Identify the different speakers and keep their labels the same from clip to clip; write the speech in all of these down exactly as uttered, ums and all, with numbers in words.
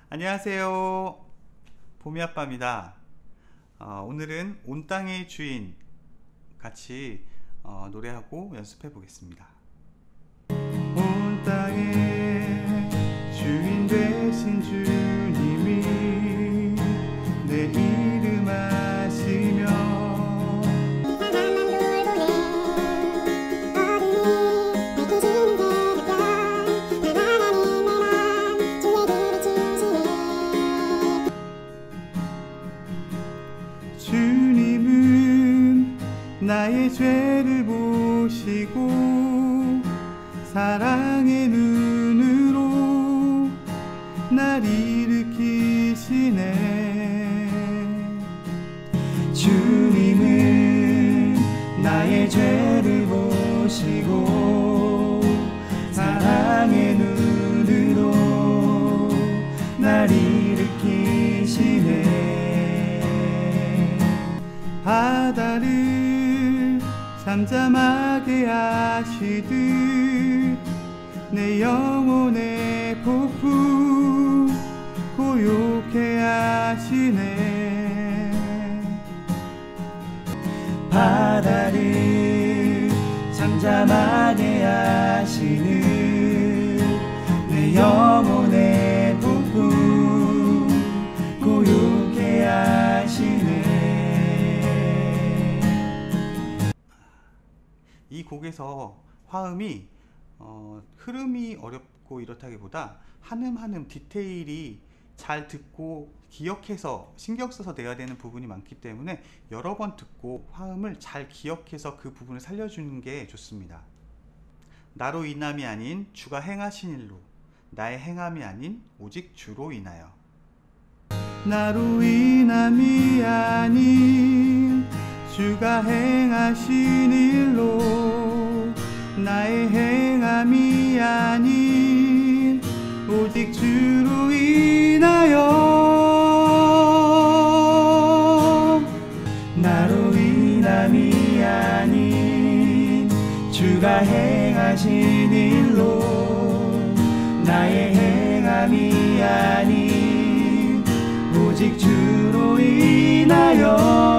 Speaker 1: 안녕하세요, 봄이아빠입니다. 어, 오늘은 온 땅의 주인 같이 어, 노래하고 연습해 보겠습니다. 온 땅의 주인 되신 주님이 내 이름 아시며 주님은 나의 죄를 보시고 사랑의 눈으로 날 일으키시네. 주님은 나의 죄를 보시고 사랑의 눈으로 날 일으키시네. 바다를 잠잠하게 하시듯 내 영혼의 폭풍 고요케 하시네. 바다를 잠잠하게 하시는 내 영혼의 폭풍 고요케 하시네. 이 곡에서 화음이 어, 흐름이 어렵고 이렇다기보다 한음 한음 디테일이 잘 듣고 기억해서 신경 써서 내야 되는 부분이 많기 때문에 여러 번 듣고 화음을 잘 기억해서 그 부분을 살려주는 게 좋습니다. 나로 인함이 아닌 주가 행하신 일로, 나의 행함이 아닌 오직 주로 인하여. 나로 인함이 아닌 주가 행하신 일로, 나의 행함이 아닌 오직 주로 인하여. 나로 인함이 아닌 주가 행하신 일로, 나의 행함이 아닌 오직 주로 인하여.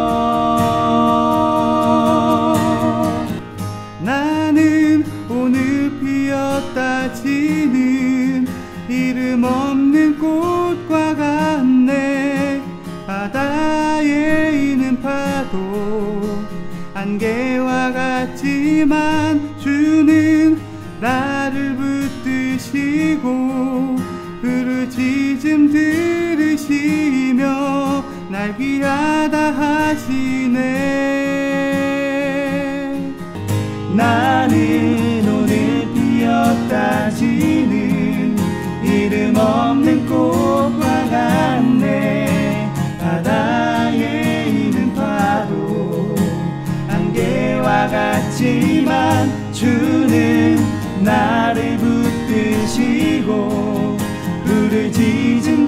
Speaker 1: 나는 오늘 피었다 지는 이름 없는 꽃과 같네. 바다에 있는 파도 안개와 같지만 주는 나를 붙드시고 부르짖음 들으시며 날 귀하다 하시네. 나는 오늘 피었다 지는 이름 없는 꽃과 같네. 바다에 있는 파도 안개와 같지만 주는 나를 붙드시고 부르짖음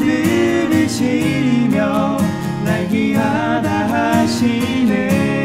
Speaker 1: 들으시며 날 귀하다 하시네.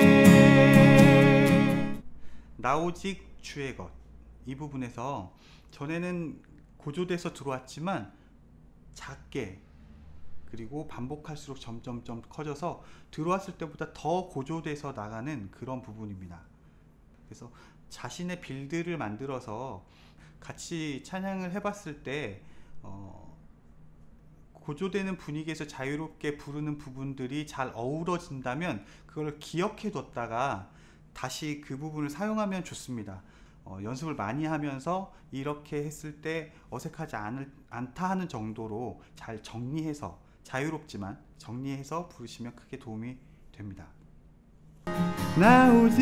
Speaker 1: 나 오직 주의 것, 이 부분에서 전에는 고조돼서 들어왔지만 작게 그리고 반복할수록 점점점 커져서 들어왔을 때보다 더 고조돼서 나가는 그런 부분입니다. 그래서 자신의 빌드를 만들어서 같이 찬양을 해봤을 때 어, 고조되는 분위기에서 자유롭게 부르는 부분들이 잘 어우러진다면 그걸 기억해 뒀다가 다시 그 부분을 사용하면 좋습니다. 어, 연습을 많이 하면서 이렇게 했을 때 어색하지 않을, 않다 하는 정도로 잘 정리해서, 자유롭지만 정리해서 부르시면 크게 도움이 됩니다. 나 오직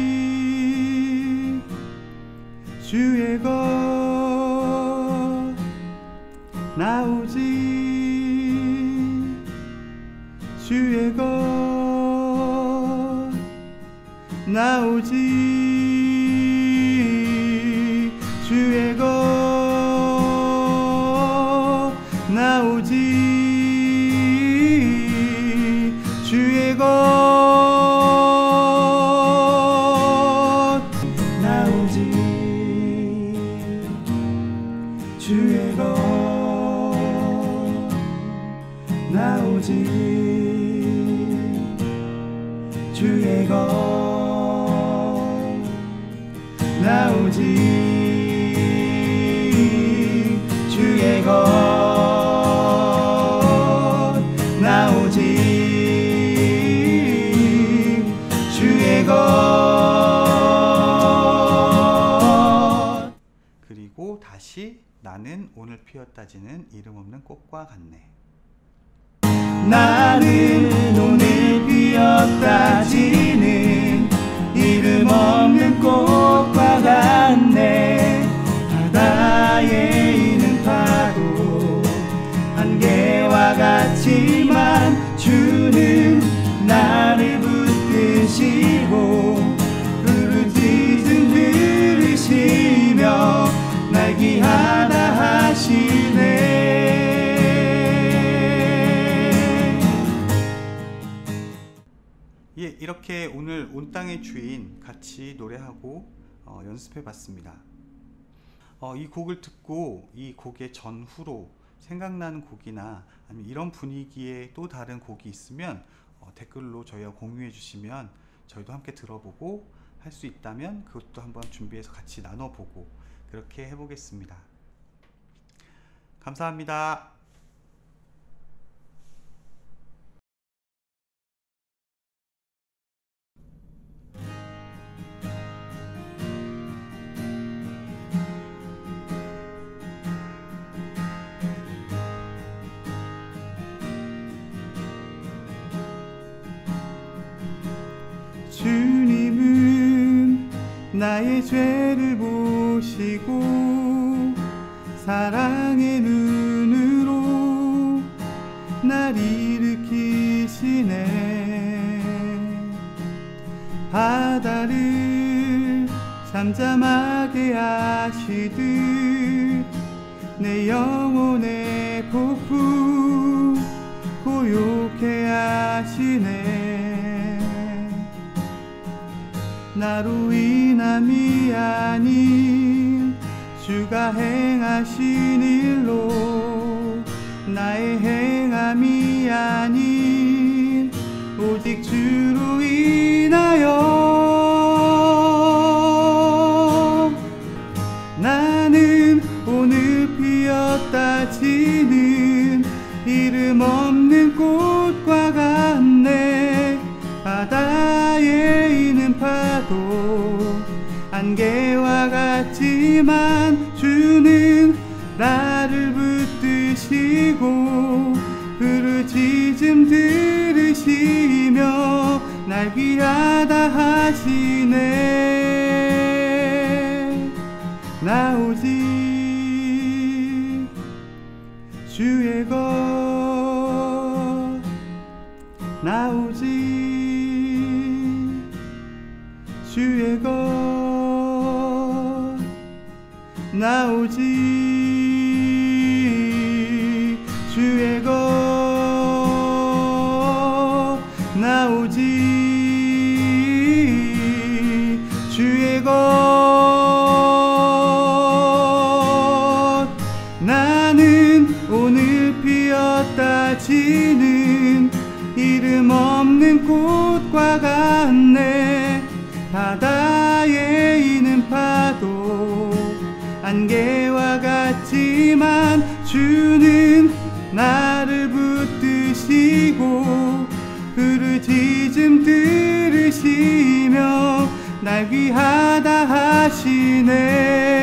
Speaker 1: 주의 것, 나 오직 주의 것, 나 오직 주의 것, 나 오직 주의 것, 나 오직 주의 것,
Speaker 2: 나오지 주의 것 나오지 주의 것 나오지 주의 것
Speaker 1: 그리고 다시 나는 오늘 피었다지는 이름 없는 꽃과 같네.
Speaker 2: 나는 오늘 피었다지는 이름 없는 꽃과 같네. 바다에 있는 파도 안개와 같지만 주는 나를 붙드시고 부르짖음 들으시며 날 귀하다 하시네.
Speaker 1: 예, 이렇게 오늘 온 땅의 주인 같이 노래하고 어, 연습해 봤습니다. 어, 이 곡을 듣고 이 곡의 전후로 생각나는 곡이나 아니면 이런 분위기의 또 다른 곡이 있으면 어, 댓글로 저희와 공유해 주시면 저희도 함께 들어보고 할 수 있다면 그것도 한번 준비해서 같이 나눠보고 그렇게 해보겠습니다. 감사합니다.
Speaker 2: 주님은 나의 죄를 보시고 사랑의 눈으로 날 일으키시네. 바다를 잠잠하게 하시듯 내 영혼의 폭풍 고요케 하시네. 나로 인함이 아닌 주가 행하신 일로 나의 행함이 아닌 오직 주로 인하여 나는 오늘 피었다지는 이름 없는 꽃과 같네. 바다에 있는 파도 안개와 같지만 주는 나를 붙드시고 부르짖음 들으시며 날 귀하다 하시네. 나오지 주의 것 나오지 주의 것 나오지 주의 것 나오지 주의 것 나는 오늘 피었다지는 이름 없는 꽃과 같네. 바다에 있는 파도 안개와 같지만 주는 나를 붙드시고 부르짖음 들으시며 날 귀하다 하시네.